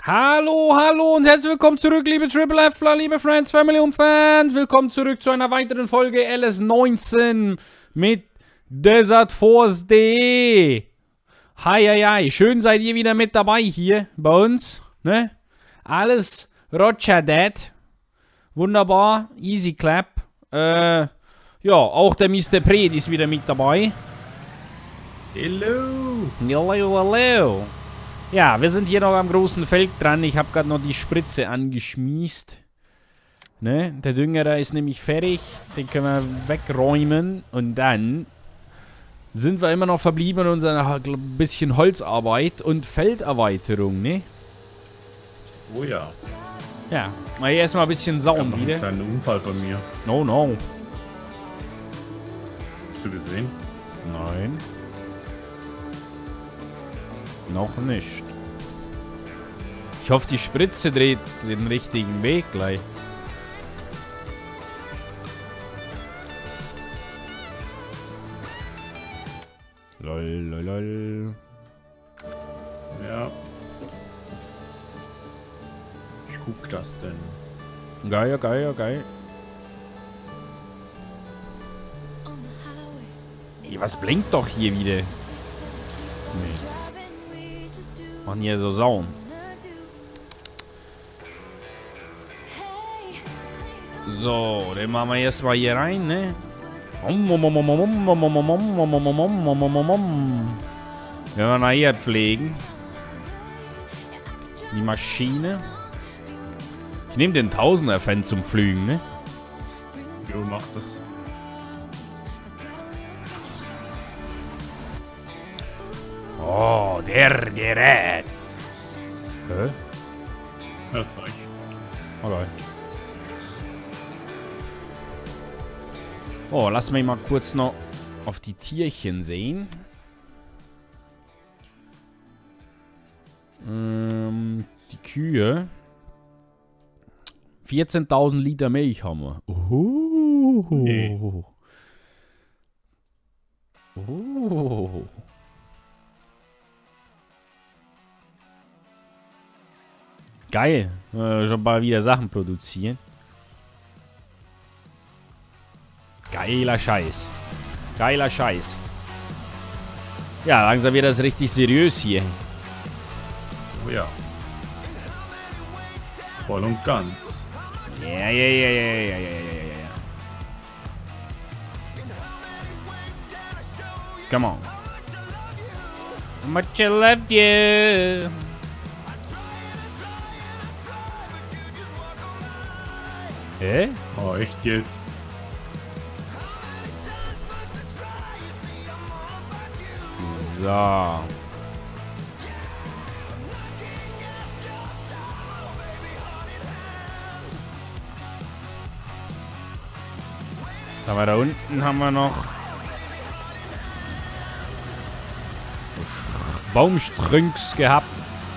Hallo, hallo und herzlich willkommen zurück, liebe Triple Fler, liebe Friends, Family und Fans. Willkommen zurück zu einer weiteren Folge LS19 mit Desert Force.de. Hi, hi, hi. Schön seid ihr wieder mit dabei hier bei uns, ne? Alles Roger Dead. Wunderbar, easy clap. Ja, auch der Mr. Pred ist wieder mit dabei. Hello. Hello, hello. Ja, wir sind hier noch am großen Feld dran. Ich habe gerade noch die Spritze angeschmiest. Ne? Der Düngerer ist nämlich fertig. Den können wir wegräumen. Und dann sind wir immer noch verblieben in unserer bisschen Holzarbeit und Felderweiterung, ne? Oh ja. Ja, mal hier erstmal ein bisschen sauen Gab noch wieder. einen kleinen Unfall bei mir. No, no. Hast du gesehen? Nein. Noch nicht. Ich hoffe, die Spritze dreht den richtigen Weg gleich. Lol, lol, lol. Ja. Ich guck das denn. Geil, geil, geil. Ey, was blinkt doch hier wieder? Nee. Machen hier so Sauen. So, den machen wir erstmal hier rein, ne? Wenn wir nachher pflegen. Die Maschine. Ich nehme den 1000er-Fan zum Flügen, ne? Jo, mach das. Oh, der Gerät. Hä? Das war ich. Okay. Oh, lass mich mal kurz noch auf die Tierchen sehen. Die Kühe. 14.000 Liter Milch haben wir. Nee. Oh. Geil. Schon mal wieder Sachen produzieren. Geiler Scheiß. Geiler Scheiß. Ja, langsam wird das richtig seriös hier. Oh ja. Voll und ganz. Ja. Come on. How much I love you. Hä? Oh, echt jetzt? So. Was haben wir da unten? Haben wir noch Baumstrünks gehabt.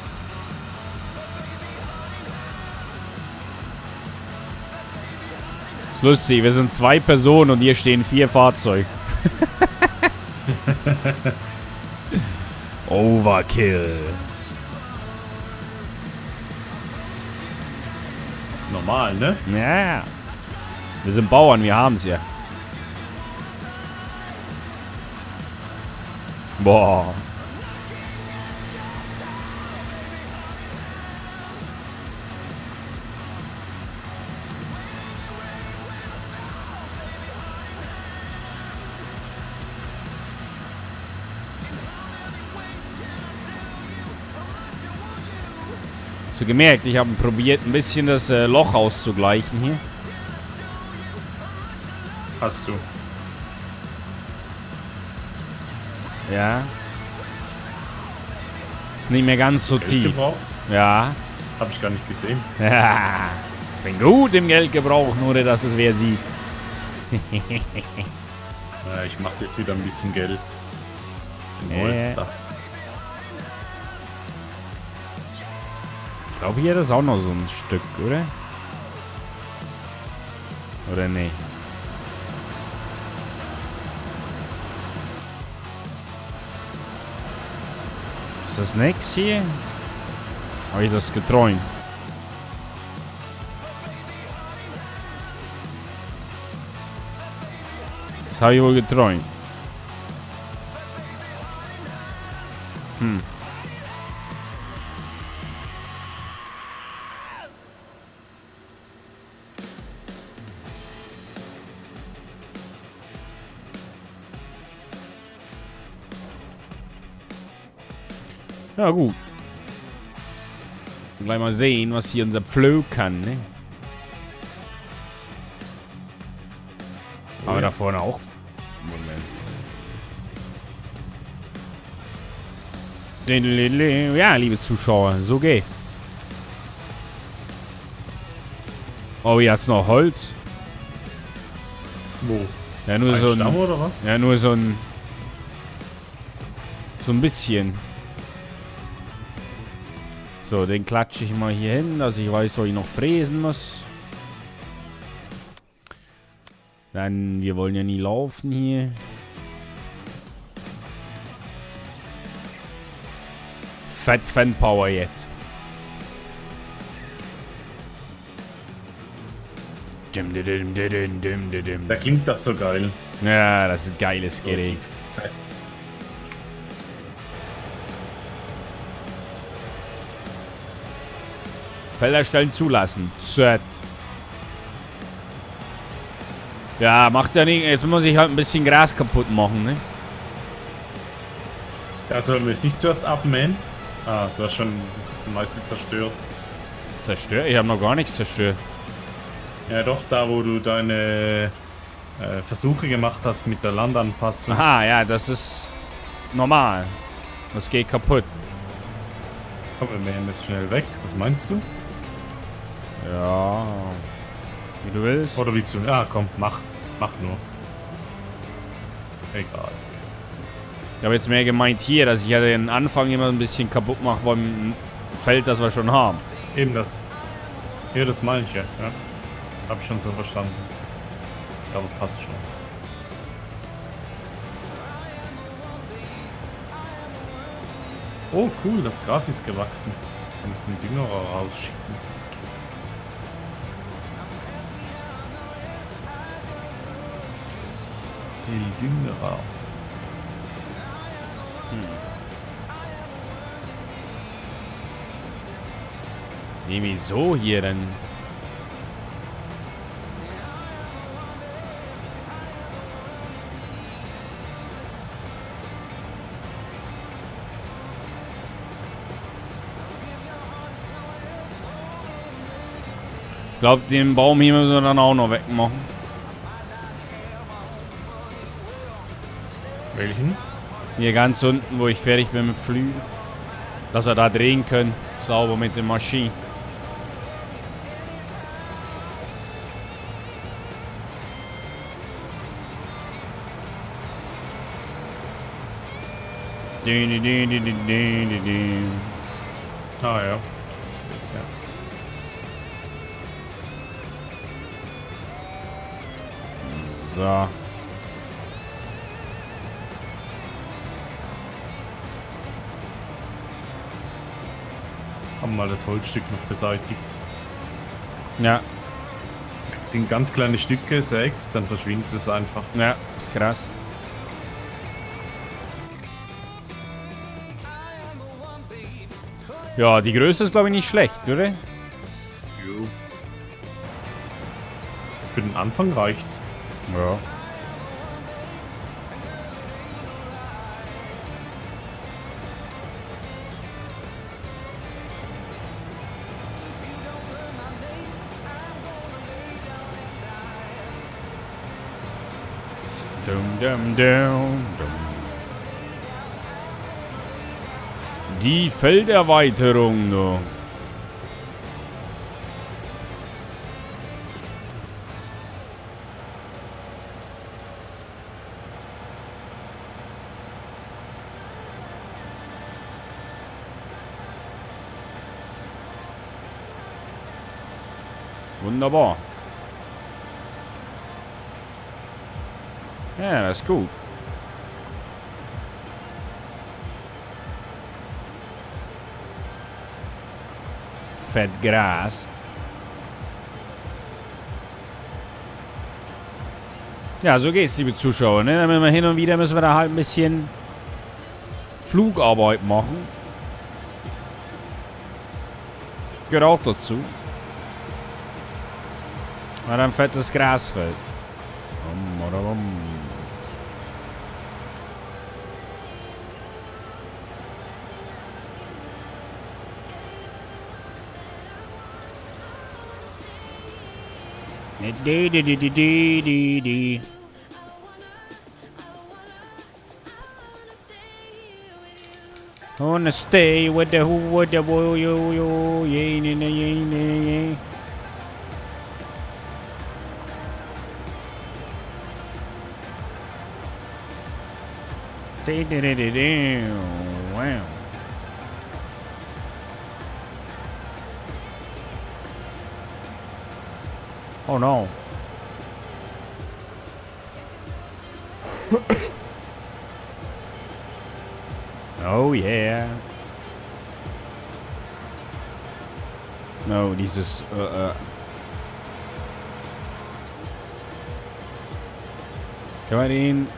Ist lustig, wir sind 2 Personen und hier stehen 4 Fahrzeuge. Overkill. Das ist normal, ne? Ja. Wir sind Bauern, wir haben's ja. Boah. So gemerkt, ich habe probiert, ein bisschen das Loch auszugleichen hier. Hast du. Ja. Ist nicht mehr ganz so Geld tief. gebraucht? Ja. Hab ich gar nicht gesehen. Ja. Bin gut im Geldgebrauch, nur dass es wer sieht. Ja, ich mach jetzt wieder ein bisschen Geld. In Holz da. Ich glaube, hier ist auch noch so ein Stück, oder? Oder nee? Ist das nix hier? Habe ich das geträumt? Das habe ich wohl geträumt. Ja, gut. Gleich mal sehen, was hier unser Flow kann, ne? Aber da vorne auch. Moment. Ja, liebe Zuschauer, so geht's. Oh, hier hat's noch Holz. Wo? Ja, nur Ein so Stamm ein. oder was? Ja, nur so ein. So ein bisschen. So, den klatsche ich mal hier hin, dass ich weiß, wo ich noch fräsen muss. Dann, wir wollen ja nie laufen hier. Fett Fanpower jetzt. Da klingt das so geil. Ja, das ist ein geiles So Gerät. fett. Felderstellen zulassen. Z. Ja, macht ja nicht. Jetzt muss ich halt ein bisschen Gras kaputt machen, ne? Ja, sollen wir es nicht zuerst abmähen? Ah, du hast schon das meiste zerstört. Zerstört? Ich habe noch gar nichts zerstört. Ja, doch, da wo du deine Versuche gemacht hast mit der Landanpassung. Aha, ja, das ist normal. Das geht kaputt. Komm, wir mähen das schnell weg. Was meinst du? Ja. Wie du willst. Oder willst du? Ja, komm, mach. Mach nur. Egal. Ich habe jetzt mehr gemeint hier, dass ich ja den Anfang immer ein bisschen kaputt mache beim Feld, das wir schon haben. Eben das. Hier, das meine ich ja. Ja. Hab ich schon so verstanden. Aber passt schon. Oh, cool, das Gras ist gewachsen. Kann ich den Dünger rausschicken. El Düngerer. Nee, wieso hier denn? Ich glaube, den Baum hier müssen wir dann auch noch wegmachen. Welchen? Hier ganz unten, wo ich fertig bin mit Flügen. Dass wir da drehen können. Sauber mit der Maschine. Ah ja. Ich sehe es ja. So. Haben mal das Holzstück noch beseitigt. Ja, Das sind ganz kleine Stücke, 6, dann verschwindet es einfach. ja, ist krass. Ja, die Größe ist glaube ich nicht schlecht, oder? Jo. Für den Anfang reicht's. Ja. Dum, dum, dum, dum. Die Felderweiterung, du. Wunderbar. Ja, das ist gut. fett Gras. Ja, so geht's, liebe Zuschauer, ne? Dann hin und wieder müssen wir da halt ein bisschen Flugarbeit machen. Gehört auch dazu. Weil dann fettes Grasfeld. Wanna stay with the who with the boy yo yay yay yay. Wow. Oh no. Oh yeah. No, dieses Kann man den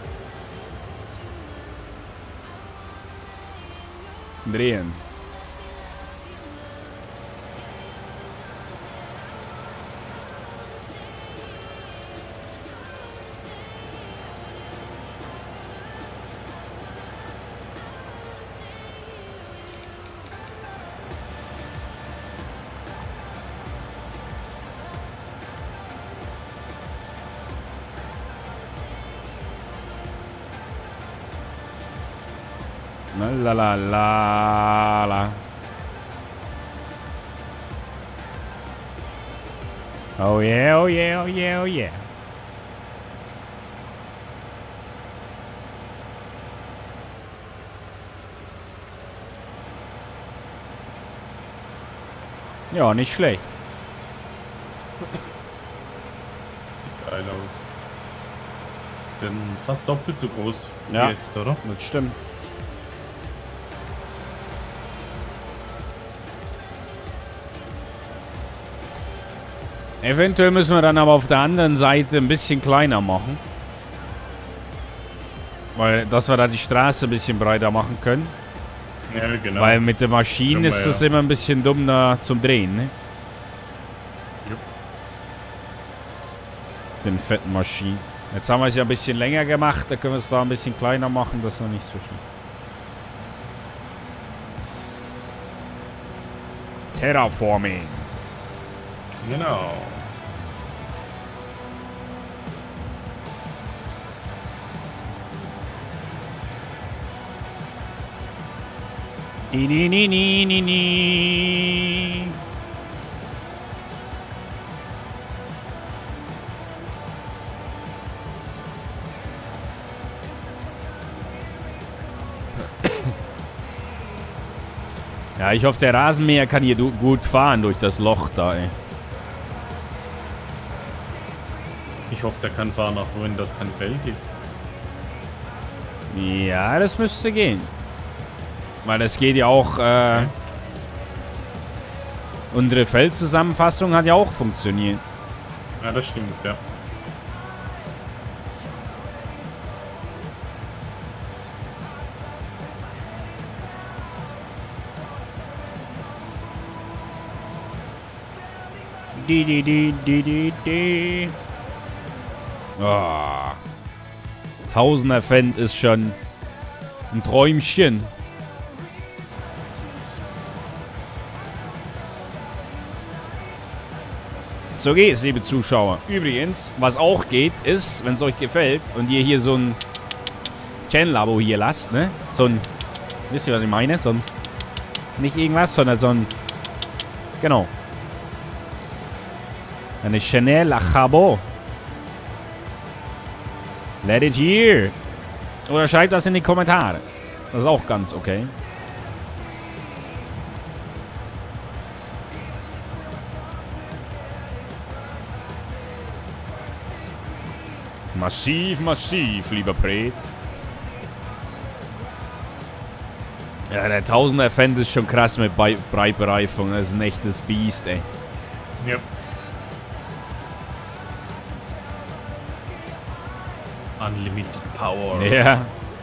drehen? La la la la. Oh yeah, oh yeah, oh yeah, oh yeah. Ja, nicht schlecht. Sieht geil aus. Ist denn fast doppelt so groß wie Ja, jetzt, oder? Das stimmt. Eventuell müssen wir dann aber auf der anderen Seite ein bisschen kleiner machen. Weil, dass wir da die Straße ein bisschen breiter machen können. Ja, genau. Weil mit der Maschine ist das immer ein bisschen dumm da zum Drehen, ne? Jupp. Den fetten Maschinen. Jetzt haben wir es ja ein bisschen länger gemacht, da können wir es da ein bisschen kleiner machen, das ist noch nicht so schlimm. Terraforming. Genau. Ni. Ja, ich hoffe, der Rasenmäher kann hier gut fahren durch das Loch da, ey. Ich hoffe, der kann fahren, auch wenn das kein Feld ist. Ja, das müsste gehen. Weil das geht ja auch, unsere Feldzusammenfassung hat ja auch funktioniert. Ja, das stimmt, ja. Die. Oh. Tausender Fend ist schon ein Träumchen. So geht's, liebe Zuschauer. Übrigens, was auch geht, ist, wenn es euch gefällt und ihr hier so ein Channel-Abo hier lasst, ne? So ein, wisst ihr, was ich meine? So ein, nicht irgendwas, sondern so ein, genau. Eine Channel-Abo. Let it hear. Oder schreibt das in die Kommentare. Das ist auch ganz okay. Massiv, lieber Pre. Ja, der 1000er-Fan ist schon krass mit Breitbereifung. Das ist ein echtes Biest, ey. Yep. Unlimited Power. Ja.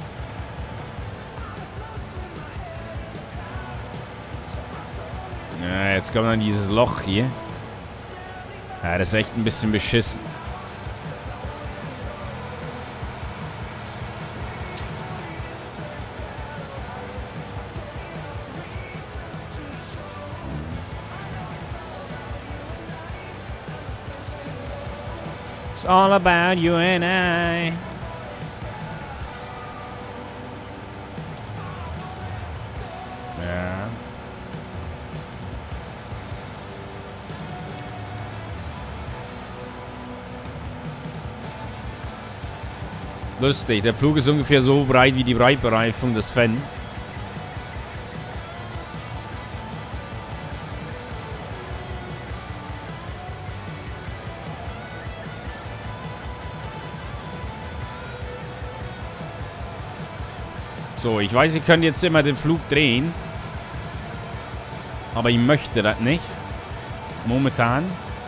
Ja, jetzt kommt dann dieses Loch hier. Ja, das ist echt ein bisschen beschissen. It's all about you and I. Ja. Lustig, der Flug ist ungefähr so breit wie die Breitbereifung des Fan. So, ich weiß, ich könnte jetzt immer den Flug drehen. Aber ich möchte das nicht. Momentan.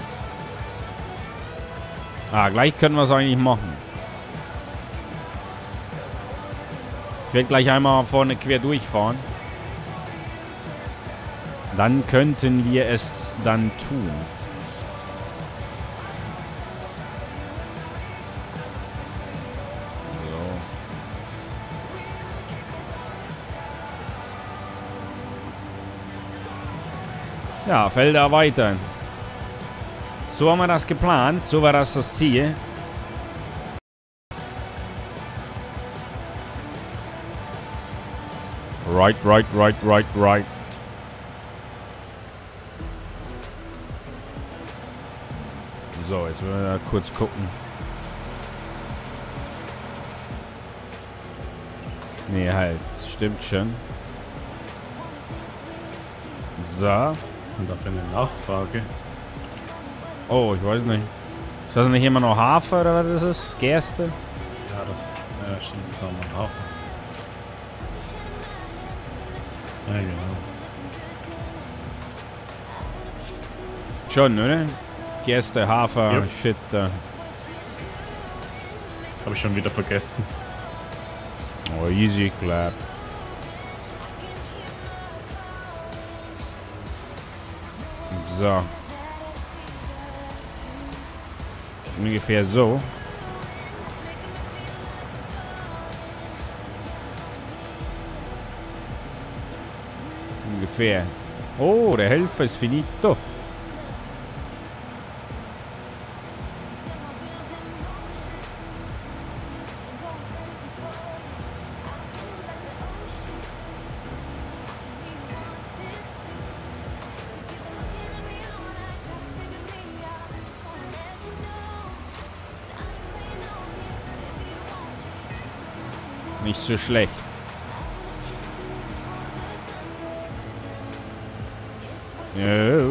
Ah, gleich können wir es eigentlich machen. Ich werde gleich einmal vorne quer durchfahren. Dann könnten wir es dann tun. So. Ja, Felder erweitern. So haben wir das geplant. So war das Ziel. Right. So, jetzt wollen wir da kurz gucken. Nee, halt. Stimmt schon. So. Was ist denn da für eine Nachfrage? Oh, ich weiß nicht. Ist das nicht immer noch Hafer oder was ist das? Gerste? Ja, stimmt, das haben wir Hafer. Ja, genau. Schon, oder? Gerste, Hafer, Ja. Shit da. Habe ich schon wieder vergessen. Oh, easy clap. So. Ungefähr so. Ungefähr. Oh, der Helfer ist finito. Nicht so schlecht. Jo.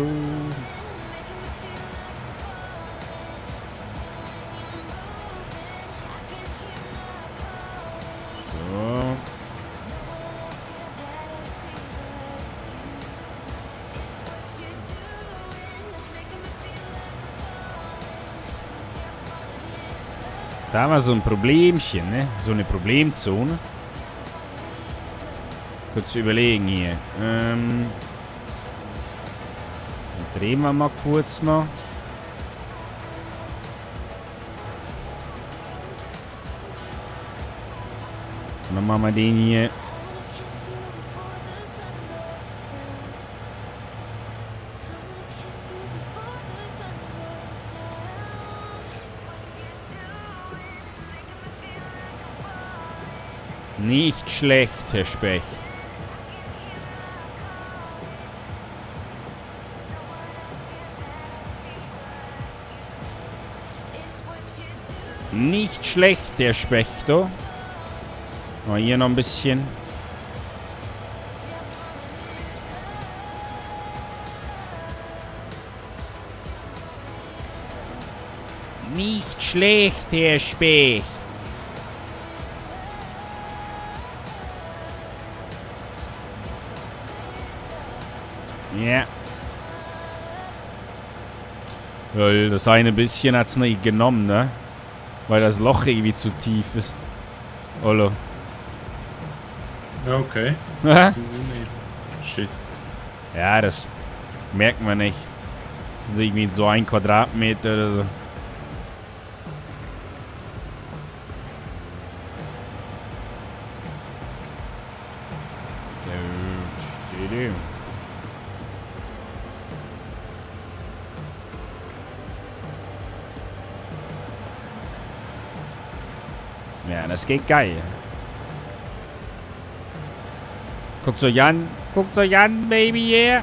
So. Da haben wir so ein Problemchen, ne? So eine Problemzone. Kurz überlegen hier. Dann drehen wir mal kurz noch. Und dann machen wir den hier. Nicht schlecht, Herr Specht. Nicht schlecht, Herr Spechter. Oh, hier noch ein bisschen. Nicht schlecht, Herr Specht. Ja. Weil das eine bisschen hat es nicht genommen, ne? Weil das Loch irgendwie zu tief ist. Hallo. Ja, okay. Shit. Ja, das merkt man nicht. Das ist irgendwie so 1 Quadratmeter oder so. Ja, das geht geil. Guckt euch an. Guckt euch an, Baby, yeah.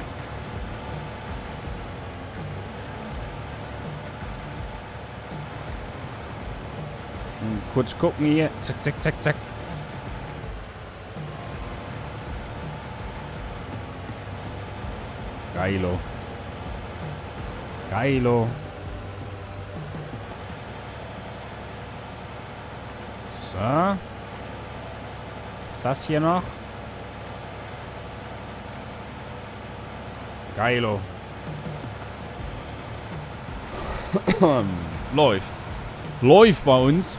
Kurz gucken hier. Zack, zack, zack, zack. Geilo. Geilo. So. Ist das hier noch? Geilo. Läuft. Läuft bei uns.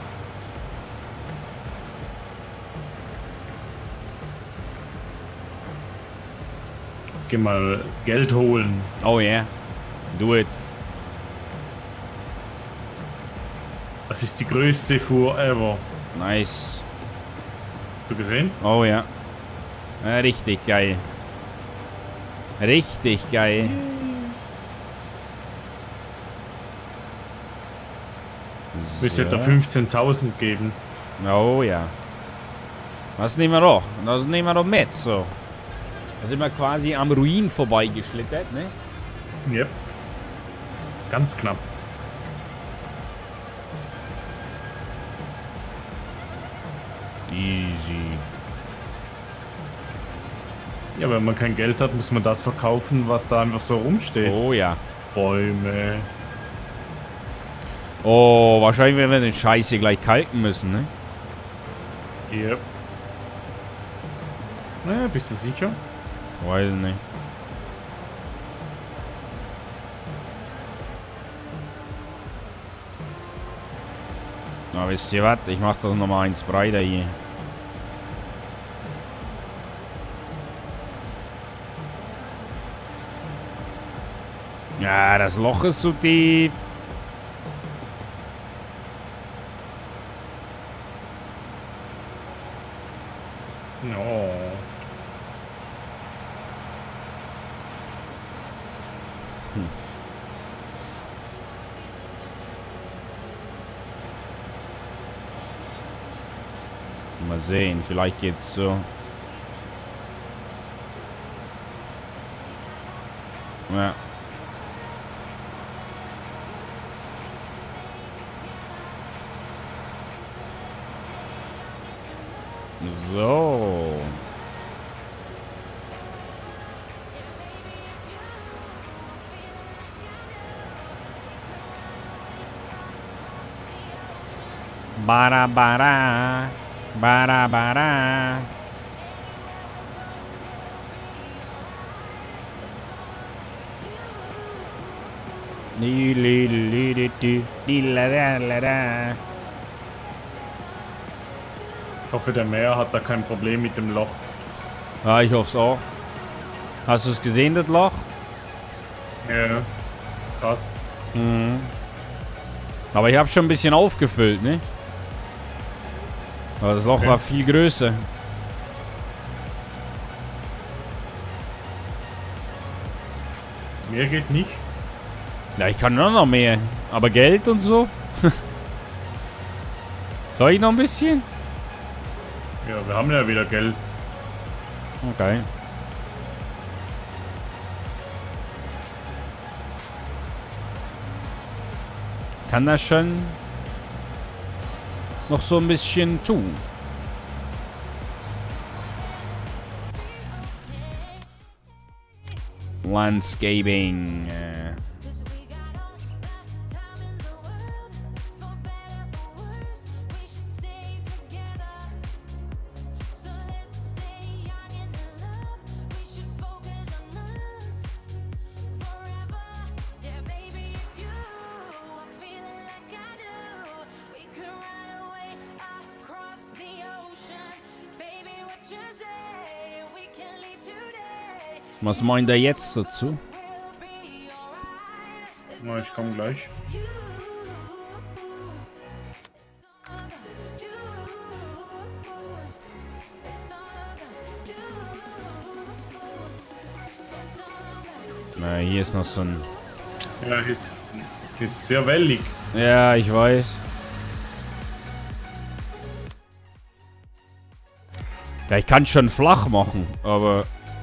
Geh mal Geld holen. Oh yeah. Do it. Das ist die größte Fuhr ever. Nice. Hast du gesehen? Oh ja. Richtig geil. Richtig geil. Müsste da 15.000 geben. Oh ja. Das nehmen wir doch. Das nehmen wir doch mit, so. Da sind wir quasi am Ruin vorbeigeschlittert, ne? Yep. Ganz knapp. Easy. Ja, wenn man kein Geld hat, muss man das verkaufen, was da einfach so rumsteht. Oh ja. Bäume. Oh, wahrscheinlich werden wir den Scheiß hier gleich kalken müssen, ne? Yep. Naja, bist du sicher? Weiß nicht. Na, wisst ihr was? Ich mach doch nochmal eins breiter hier. Ja, das Loch ist zu tief. No. Mal sehen, vielleicht geht's so. Ja. So. Bara bara. Bara bara. Di li li di di la la la. Ich hoffe, der Meer hat da kein Problem mit dem Loch. Ja, ich hoffe es auch. Hast du es gesehen, das Loch? Ja. Krass. Mhm. Aber ich habe schon ein bisschen aufgefüllt, ne? Aber das Loch war viel größer. Mehr geht nicht. Ja, ich kann nur noch mehr. Aber Geld und so? Soll ich noch ein bisschen? Ja, wir haben ja wieder Geld. Okay. Kann das schon noch so ein bisschen tun. Landscaping. Was meint er jetzt dazu? Na, ich komme gleich. Na, hier ist noch so ein... Ja, hier ist sehr wellig. Ja, ich weiß. Ja, ich kann schon flach machen, aber...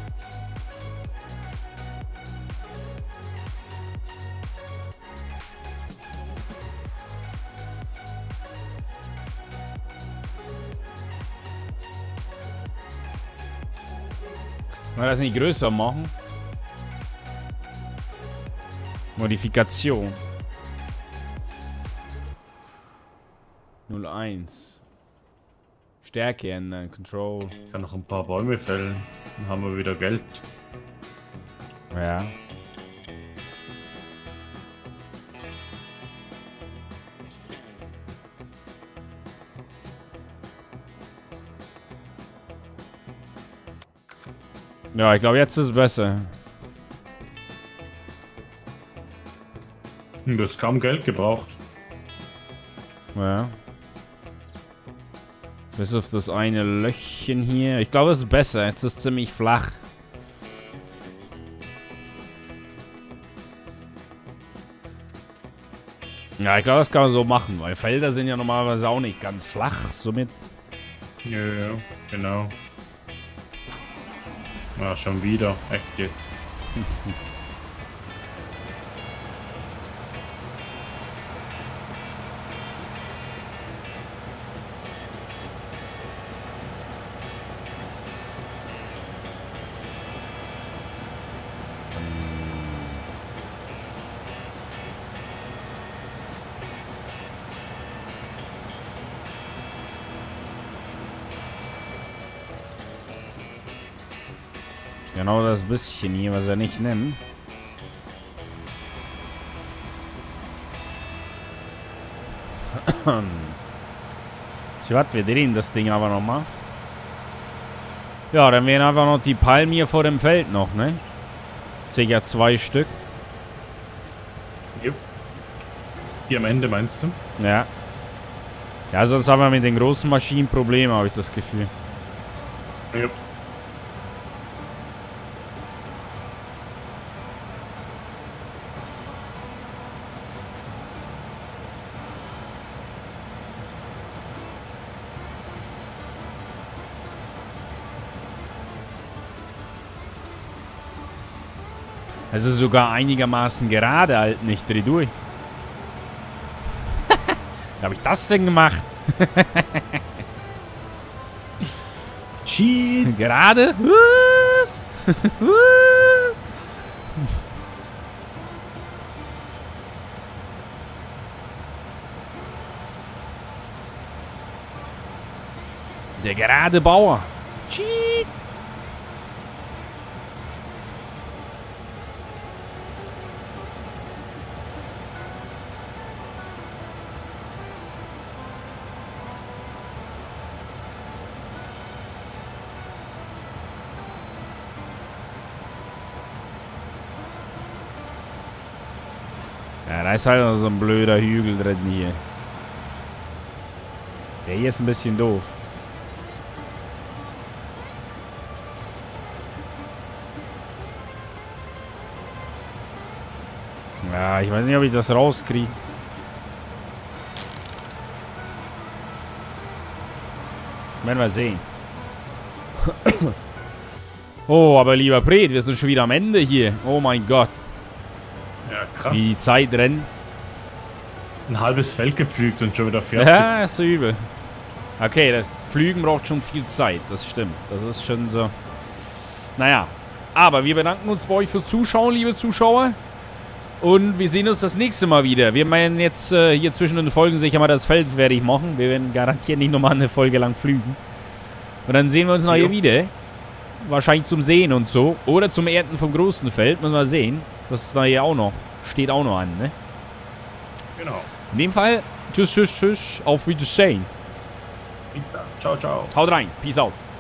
Mal das nicht größer machen? Modifikation. 01. Stärke ändern, Control. Ich kann noch ein paar Bäume fällen. Dann haben wir wieder Geld. Ja. Ja, ich glaube, jetzt ist es besser. Du hast kaum Geld gebraucht. Ja. Bis auf das eine Löchchen hier. Ich glaube, es ist besser. Jetzt ist es ziemlich flach. Ja, ich glaube, das kann man so machen, weil Felder sind ja normalerweise auch nicht ganz flach, somit. Ja, genau. Ah, schon wieder. Echt jetzt. Genau das bisschen hier, was er nicht nimmt. So, was, wir drehen das Ding aber nochmal. Ja, dann wären einfach noch die Palmen hier vor dem Feld noch, ne? Sicher 2 Stück. Yep. Die am Ende meinst du? Ja. Ja, sonst haben wir mit den großen Maschinen Probleme, habe ich das Gefühl. Yep. Es ist sogar einigermaßen gerade, halt nicht dreh durch. Wie habe ich das denn gemacht? Cheat! Gerade? Was? Der gerade Bauer. Cheat! Ja, da ist halt noch so ein blöder Hügel drin hier. Der hier ist ein bisschen doof. Ja, ich weiß nicht, ob ich das rauskriege. Werden wir sehen. Oh, aber lieber Bret, wir sind schon wieder am Ende hier. Oh mein Gott. Ja, krass. Wie die Zeit rennt. Ein halbes Feld gepflügt und schon wieder fertig. Ja, ist so übel. Okay, das Pflügen braucht schon viel Zeit. Das stimmt. Das ist schon so. Naja. Aber wir bedanken uns bei euch fürs Zuschauen, liebe Zuschauer. Und wir sehen uns das nächste Mal wieder. Wir werden jetzt hier zwischen den Folgen sicher mal das Feld fertig machen. Wir werden garantiert nicht nochmal eine Folge lang pflügen. Und dann sehen wir uns nachher wieder. Wahrscheinlich zum Sehen und so. Oder zum Ernten vom großen Feld. Müssen wir sehen. Das ist nachher auch noch. Steht auch noch an, ne? Genau. In dem Fall, tschüss, tschüss, tschüss. Auf Wiedersehen. Ciao, ciao. Haut rein. Peace out.